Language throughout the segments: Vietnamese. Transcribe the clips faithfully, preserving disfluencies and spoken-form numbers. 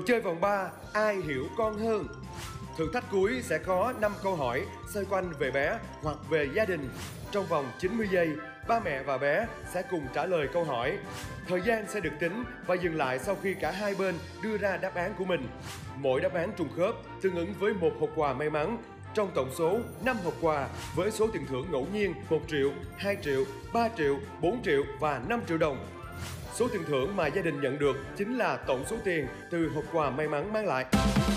chơi vòng ba, ai hiểu con hơn. Thử thách cuối sẽ có năm câu hỏi xoay quanh về bé hoặc về gia đình. Trong vòng chín mươi giây, ba mẹ và bé sẽ cùng trả lời câu hỏi. Thời gian sẽ được tính và dừng lại sau khi cả hai bên đưa ra đáp án của mình. Mỗi đáp án trùng khớp tương ứng với một hộp quà may mắn. Trong tổng số năm hộp quà với số tiền thưởng ngẫu nhiên một triệu, hai triệu, ba triệu, bốn triệu và năm triệu đồng. Số tiền thưởng mà gia đình nhận được chính là tổng số tiền từ hộp quà may mắn mang lại.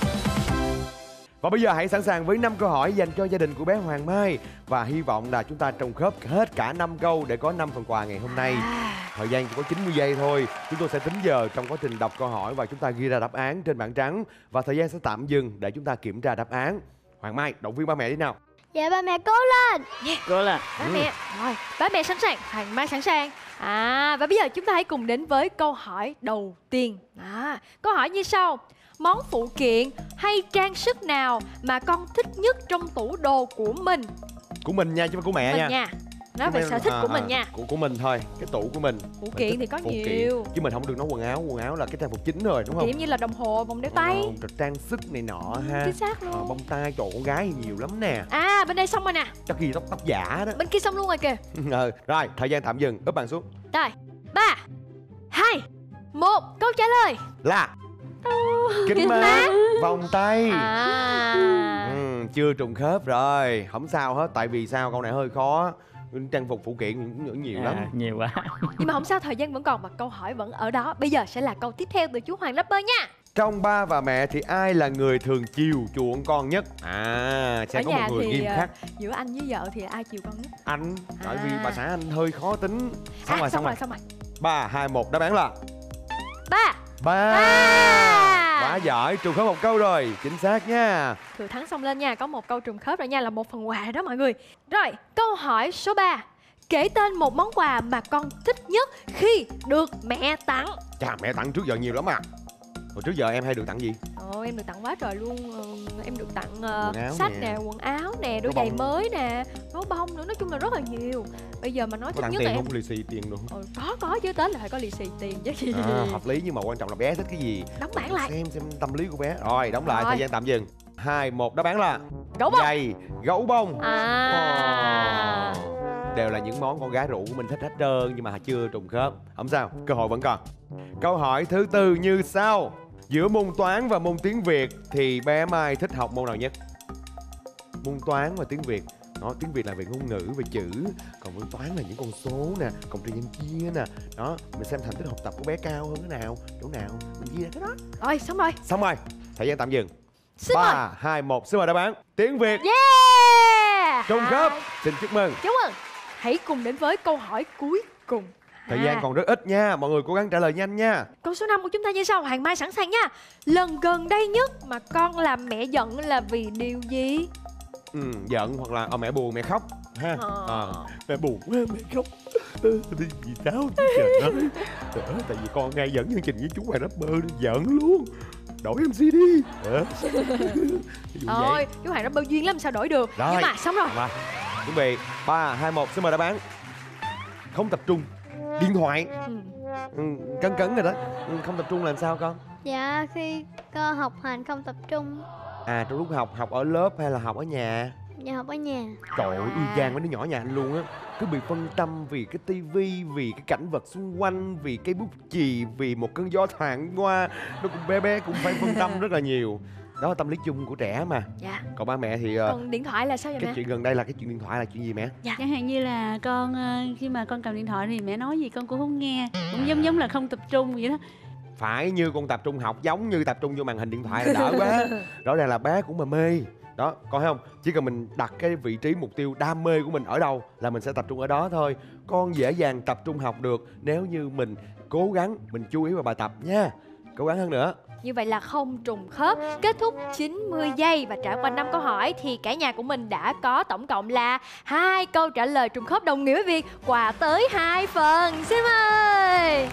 Và bây giờ hãy sẵn sàng với năm câu hỏi dành cho gia đình của bé Hoàng Mai. Và hy vọng là chúng ta trùng khớp hết cả năm câu để có năm phần quà ngày hôm nay. Thời gian chỉ có chín mươi giây thôi. Chúng tôi sẽ tính giờ trong quá trình đọc câu hỏi và chúng ta ghi ra đáp án trên bảng trắng. Và thời gian sẽ tạm dừng để chúng ta kiểm tra đáp án. Hoàng Mai, động viên ba mẹ đi nào. Dạ ba mẹ cố lên. Yeah. Cố lên. Ba ừ. mẹ, rồi, ba mẹ sẵn sàng, Hoàng Mai sẵn sàng. À, và bây giờ chúng ta hãy cùng đến với câu hỏi đầu tiên. À, câu hỏi như sau. Món phụ kiện hay trang sức nào mà con thích nhất trong tủ đồ của mình? Của mình nha, chứ không phải của mẹ mình nha. nha. Nói về sở thích à, của mình à, nha. Của, của mình thôi, cái tủ của mình. Phụ kiện thì có nhiều kiện. Chứ mình không được nói quần áo, quần áo là cái trang phục chính rồi đúng không? Kiểu như là đồng hồ, vòng đeo tay, ờ, trang sức này nọ ha. Chính xác luôn. à, Bông tai, trời, con gái thì nhiều lắm nè. À, bên đây xong rồi nè. Chắc ghi tóc tóc giả đó. Bên kia xong luôn rồi kìa. ờ, Rồi, thời gian tạm dừng, úp bàn xuống. Rồi, ba, hai, một, câu trả lời là kính mát, vòng tay. À. ừ, Chưa trùng khớp rồi. Không sao hết, tại vì sao câu này hơi khó. Trang phục phụ kiện cũng nhiều lắm. À, nhiều quá. Nhưng mà không sao, thời gian vẫn còn và câu hỏi vẫn ở đó. Bây giờ sẽ là câu tiếp theo từ chú Hoàng Rapper nha. Trong ba và mẹ thì ai là người thường chiều chuộng con nhất? À, sẽ ở có một người thì, nghiêm khắc. Giữa anh với vợ thì ai chiều con nhất? Anh, tại à. vì bà xã anh hơi khó tính. Xong à, rồi, xong, xong rồi, rồi. xong rồi. Ba, hai, một, đáp án là Ba. Ba. À. Quá giỏi, trùng khớp một câu rồi, chính xác nha. Thừa Thắng xông lên nha, có một câu trùng khớp rồi nha, là một phần quà đó mọi người. Rồi, câu hỏi số ba. Kể tên một món quà mà con thích nhất khi được mẹ tặng. Chà, mẹ tặng trước giờ nhiều lắm à. Hồi trước giờ em hay được tặng gì? Ồ, em được tặng quá trời luôn. ờ, Em được tặng uh, sách nè, quần áo nè, đôi giày mới nè, gấu bông nữa, nói chung là rất là nhiều. Bây giờ mà nói có thích nhất tiền là không? em... Lì xì tiền luôn. Ờ, có, có chứ, Tết là phải có lì xì tiền chứ gì. À, hợp lý, nhưng mà quan trọng là bé thích cái gì. Đóng bảng lại. Xem xem tâm lý của bé. Rồi, đóng lại, Rồi. thời gian tạm dừng. Hai, một, đáp án là Gấu bông. giày, gấu bông. À. Oh. Đều là những món con gái rượu của mình thích hết trơn, nhưng mà chưa trùng khớp. Không sao, cơ hội vẫn còn. Câu hỏi thứ tư như sau. Giữa môn toán và môn tiếng Việt thì bé Mai thích học môn nào nhất? Môn toán và tiếng Việt. Đó, tiếng Việt là về ngôn ngữ, về chữ. Còn môn toán là những con số nè, cộng trừ nhân chia nè. Đó, mình xem thành tích học tập của bé cao hơn cái nào, chỗ nào mình ghi ra cái đó. Rồi, xong rồi. Xong rồi, thời gian tạm dừng. Xin Ba, hai, một, xin mời đáp án. Tiếng Việt. Yeah. Trùng khớp. Xin chúc mừng. Chúc mừng. Hãy cùng đến với câu hỏi cuối cùng. Thời gian còn rất ít nha, mọi người cố gắng trả lời nhanh nha. Câu số năm của chúng ta như sau, Hoàng Mai sẵn sàng nha. Lần gần đây nhất mà con làm mẹ giận là vì điều gì? Ừ, giận hoặc là à, mẹ buồn, mẹ khóc ha. Ờ. À, mẹ buồn quá, mẹ khóc. Vì sao chứ trời ơi. Trời ơi, tại vì con ngay dẫn chương trình với chú Hoàng Rapper nên giận luôn. Đổi em xê đi. Ờ. Thôi, chú Hoàng Rapper duyên lắm sao đổi được. Rồi. Nhưng mà xong rồi. Rồi, chuẩn bị. Ba, hai, một, xin mời đáp án. Không tập trung. Điện thoại. Ừ. Ừ, cấn cấn rồi đó. Ừ, không tập trung làm sao con? Dạ khi con học hành không tập trung. À, trong lúc học, học ở lớp hay là học ở nhà? Dạ học ở nhà. Trời ơi, y chang mấy đứa nhỏ nhà anh luôn á. Cứ bị phân tâm vì cái tivi, vì cái cảnh vật xung quanh, vì cái bút chì, vì một cơn gió thoảng qua. Nó cũng bé bé cũng phải phân tâm rất là nhiều. Đó là tâm lý chung của trẻ mà. Dạ. Còn ba mẹ thì uh, Còn điện thoại là sao vậy cái mẹ? chuyện gần đây là cái chuyện điện thoại là chuyện gì mẹ? Dạ. Chẳng hạn như là con khi mà con cầm điện thoại thì mẹ nói gì con cũng không nghe, cũng giống giống là không tập trung vậy đó. Phải như con tập trung học giống như tập trung vô màn hình điện thoại là đỡ quá. Rõ ràng là bé cũng mà mê. Đó, con thấy không? Chỉ cần mình đặt cái vị trí mục tiêu đam mê của mình ở đâu là mình sẽ tập trung ở đó thôi. Con dễ dàng tập trung học được nếu như mình cố gắng, mình chú ý vào bài tập nha. Cố gắng hơn nữa. Như vậy là không trùng khớp. Kết thúc chín mươi giây và trải qua năm câu hỏi thì cả nhà của mình đã có tổng cộng là hai câu trả lời trùng khớp, đồng nghĩa với việc quà tới hai phần. Xin mời.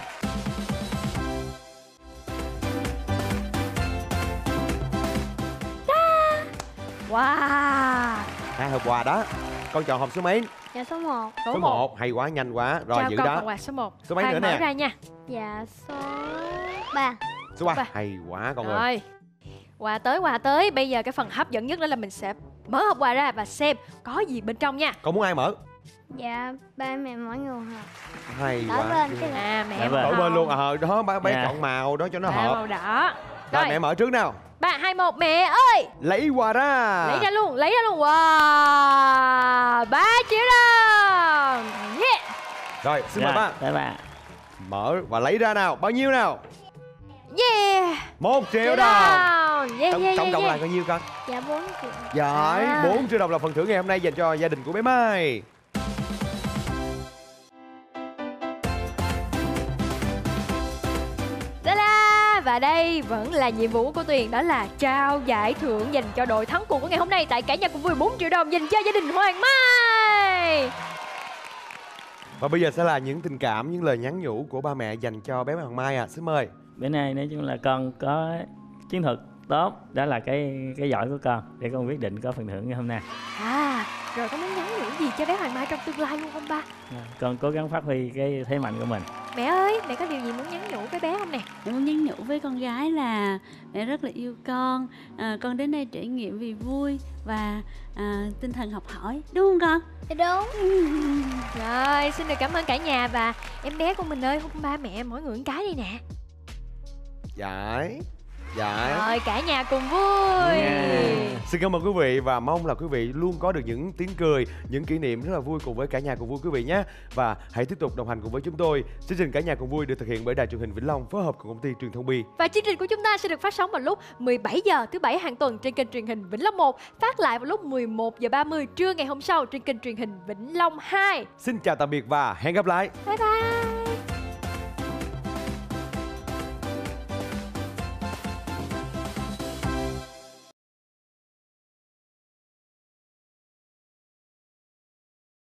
Wow. Hai hộp quà đó. Con chọn hộp số mấy? Dạ số một. Số, Số một. một. Hay quá, nhanh quá. Rồi Chào giữ con đó. phần quà số một. Số mấy nữa mở nè? ra nha. Dạ số ba. Số ba. ba. Hay quá con ơi. Rồi, quà tới quà tới. Bây giờ cái phần hấp dẫn nhất đó là mình sẽ mở hộp quà ra và xem có gì bên trong nha. Con muốn ai mở? Dạ ba mẹ mỗi người hợp. Hay Đỏ quá. lên cái À mẹ Dạ màu vâng. Đổi bên luôn. Ờ đó bé, bé Dạ. chọn màu đó cho nó Ba hợp. màu đỏ. Rồi Rồi, mẹ mở trước nào. ba, hai, một, mẹ ơi. Lấy quà ra. Lấy ra luôn, lấy ra luôn. Wow, ba triệu đồng. Yeah. Rồi xin mời ba. Dạ ba. Mở và lấy ra nào. Bao nhiêu nào? Yeah. Một triệu Triệu đồng. đồng. Yeah, Tổng, yeah, tổng yeah, cộng là yeah. bao nhiêu con? Dạ bốn triệu. Giỏi. À. bốn triệu đồng là phần thưởng ngày hôm nay dành cho gia đình của bé Mai. Ta-da! Và đây vẫn là nhiệm vụ của Tuyền, đó là trao giải thưởng dành cho đội thắng cuộc của ngày hôm nay tại Cả Nhà Cùng Vui, bốn triệu đồng dành cho gia đình Hoàng Mai. Và bây giờ sẽ là những tình cảm, những lời nhắn nhủ của ba mẹ dành cho bé Hoàng Mai à. Xin mời. Bữa nay nói chung là con có chiến thuật tốt, đó là cái cái giỏi của con để con quyết định có phần thưởng ngày hôm nay. À, rồi có muốn nhắn nhủ gì cho bé Hoàng Mai trong tương lai luôn không ba? À, con cố gắng phát huy cái thế mạnh của mình. Mẹ ơi, mẹ có điều gì muốn nhắn nhủ với bé không nè? Mẹ muốn nhắn nhủ với con gái là mẹ rất là yêu con, à, con đến đây trải nghiệm vì vui và à, tinh thần học hỏi, đúng không con? Dạ đúng. Rồi, xin được cảm ơn cả nhà. Và em bé của mình ơi, hôn ba mẹ mỗi người một cái đi nè. Giải. Giải. Rồi, cả nhà cùng vui. Yeah. Xin cảm ơn quý vị và mong là quý vị luôn có được những tiếng cười, những kỷ niệm rất là vui cùng với Cả Nhà Cùng Vui quý vị nhé. Và hãy tiếp tục đồng hành cùng với chúng tôi. Chương trình Cả Nhà Cùng Vui được thực hiện bởi Đài Truyền hình Vĩnh Long phối hợp cùng công ty Truyền thông Bi. Và chương trình của chúng ta sẽ được phát sóng vào lúc mười bảy giờ thứ bảy hàng tuần trên kênh truyền hình Vĩnh Long một, phát lại vào lúc mười một giờ ba mươi trưa ngày hôm sau trên kênh truyền hình Vĩnh Long hai. Xin chào tạm biệt và hẹn gặp lại. Bye bye.